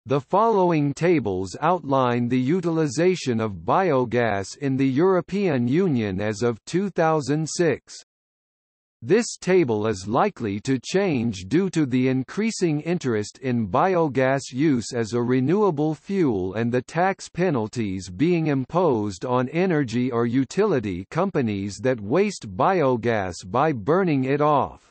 The following tables outline the utilization of biogas in the European Union as of 2006. This table is likely to change due to the increasing interest in biogas use as a renewable fuel and the tax penalties being imposed on energy or utility companies that waste biogas by burning it off.